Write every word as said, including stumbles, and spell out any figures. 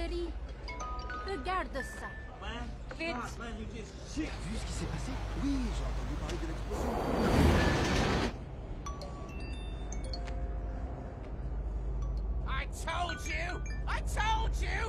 chérie. Regarde ça. Vite. T'as vu ce qui s'est passé? Oui, j'ai entendu parler de l'explosion. I told you! I told you!